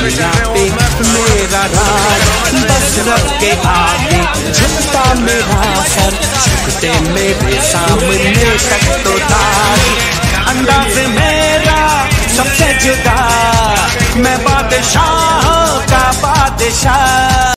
दुनिया पे मेरा राज, बस रब के आगे झुकता मेरा सर, झुकते मेरे सामने तक तो ताज। अंदाज मेरा सबसे जुदा, मैं बादशाह का बादशाह।